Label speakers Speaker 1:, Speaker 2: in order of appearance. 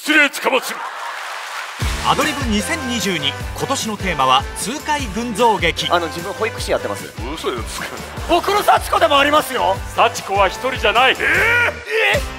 Speaker 1: 失礼つかまつる。
Speaker 2: アドリブ2022、今年のテーマは痛快群像劇。
Speaker 3: 自分保育士やってます。
Speaker 1: 嘘ですか。
Speaker 3: 僕の幸子でもありますよ。
Speaker 1: 幸子は一人じゃない。